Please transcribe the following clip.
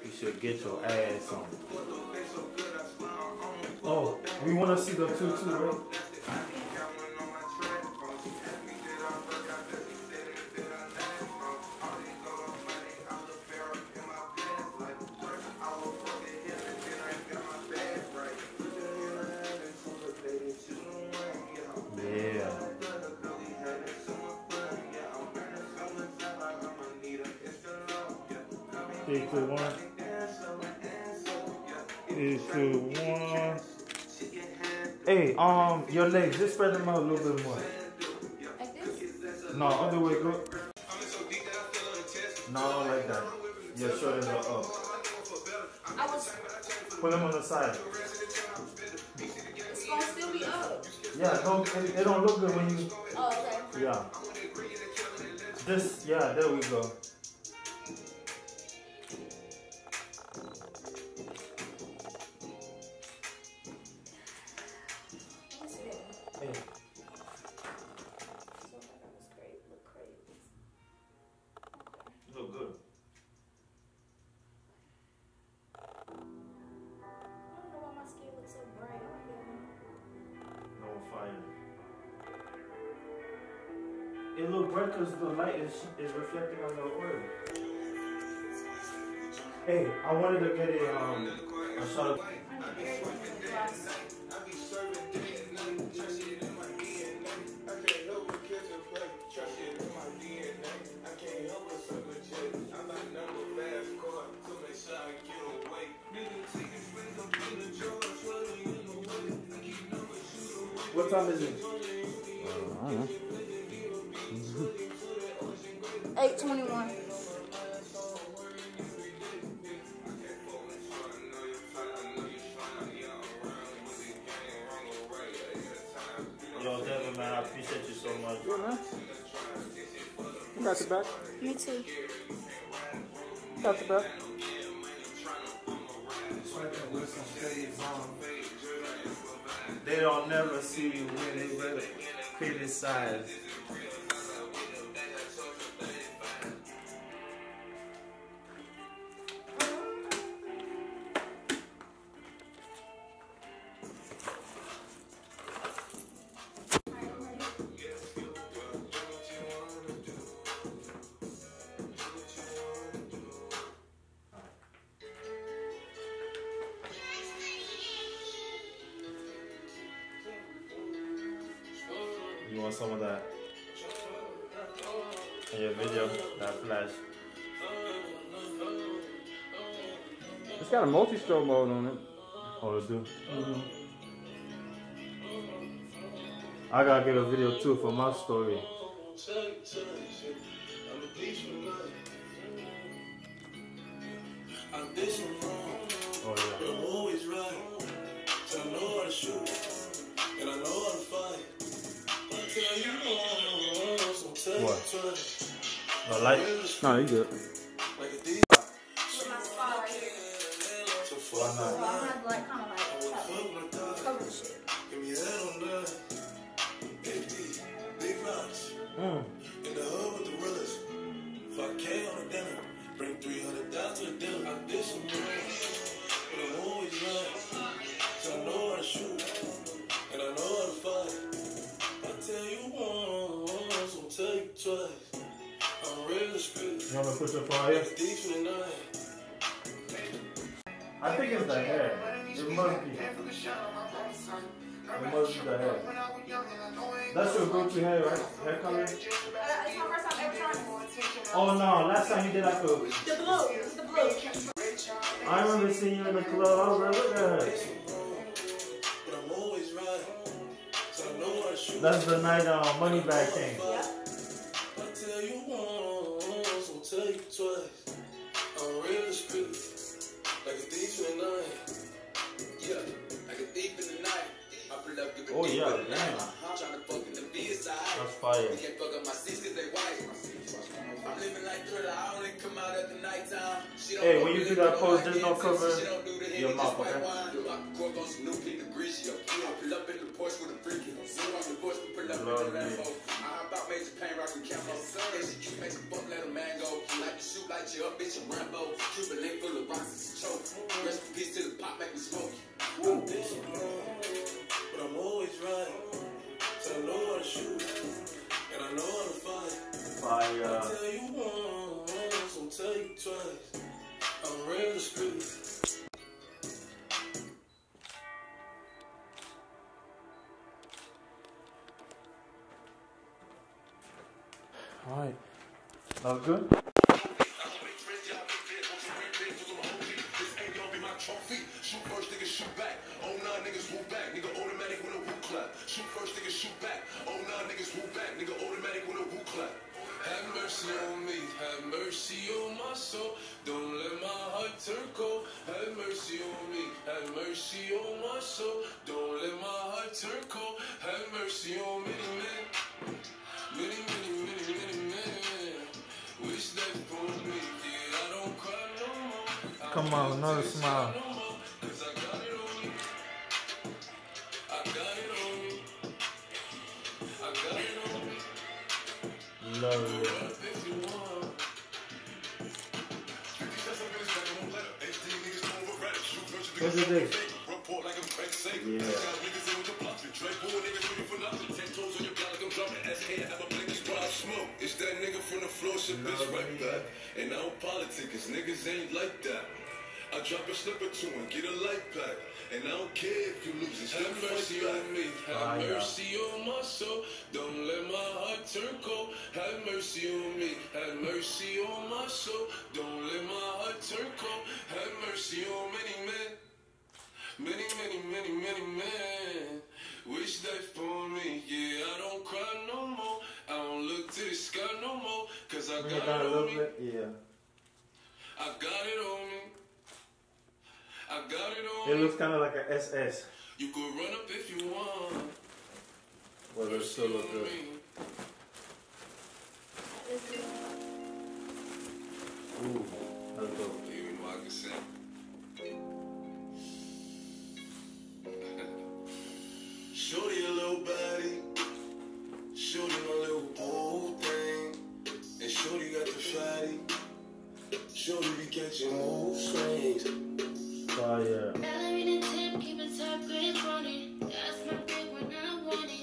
You should get your ass on. Oh, we want to see the 2-2, right? Yeah. 3, 2, 1. 3, 2, 1. Hey, your legs, just spread them out a little bit more. Like this? No, other way, go. No, like that. Your shoulders are up. Put them on the side. It's gonna still be up. Yeah, it don't look good when you. Oh, okay. Yeah. Yeah, there we go. Hey. Look good. I don't know why my skin looks so bright. No fire. It look bright because the light is reflecting on the oil. Hey, I wanted to get a shot of. What time is it? I don't know. 8:21. Yo, Devin, man, I appreciate you so much. Yeah, man. You got your back. Me too. Got your back. They don't never see you when they better criticize. You want some of that in your video, that flash? It's got a multi-stroke mode on it. Oh, it do? I gotta get a video too for my story. Oh yeah. What? The light? No, you good. Why not? I have like kind of like cover the shit. In the hood with the realest. 5K on the dinner. Bring 300 down to the dinner. I did some moves, but I'm always right. So I know how to shoot, and I know how to fight. I tell you once, I'll tell you twice. I'm real street. You want me to put your phone here? Deep in the night. I think it's the hair. It must be. It must be the hair. That's your go-to hair, right? Hair color? It's my first time ever trying it. Oh no, last time you did like a... The blue. It's the blue. I remember seeing you in the club. I was like, look at her. But I'm always right. So I know how to shoot. That's the night Moneybag came. Yep. I tell you once, I'll tell you twice. I'm real discreet, like a thief in the night. Yeah, like a thief in the night. I pull up, give a Oh yeah, damn. trying to fuck in the B-side. That's fire. You can't fuck up my sis cause they white. I'm living like Thriller, I only come out at the nighttime. Hey, when you do that pose, just don't cover your mouth, okay? I pull up in the Porsche with a freaky. I'm the Porsche, we pull up in the Lambo. I hop out, major pain, rockin' camo. Execute, make some fuck, let a man go. Like to shoot, light you up, bitch, I'm Rambo. Cuban link full of rocks. I'm real discreet. Alright. That was good? Shoot first, nigga, shoot back. Oh, nah, niggas whoop back. Nigga, automatic with a whoop clap. Shoot first, nigga, shoot back. Oh, nah, niggas whoop back. Nigga, automatic with a whoop clap. Have mercy on me. Have mercy on my soul. Don't let my heart turn cold. Have mercy on me. Have mercy on my soul. Don't let my heart turn cold. Have mercy on many men. Many, many, many, many men. Wish that for me. Yeah, I don't cry no more. Come on, another smile. Love it. What's it this? Yeah. It's that nigga from the floor, shit bitch right back. And I don't politic, cause niggas ain't like that. I drop a slip or two and get a light pack. And I don't care if you lose it. Have mercy on me. Have mercy on my soul. Don't let my heart turn cold. Have mercy on me. Have mercy on my soul. Don't let my heart turn cold. Have mercy on many men. Many, many, many, many men. Wish that for me. Yeah, I don't cry no more. I don't look to the sky no more. Cause I got it on me. Yeah. I got it on me. I got it on It looks kind of like a SS. You could run up if you want. Well, it still look good. Ooh, that's dope. Even though I can sing. Shorty a little body. Shorty my little boo thing. And Shorty got the fatty. Shorty be catching mood swings. Fire. Ballerina tip, keep a tight grip on it. That's my grip when I want it.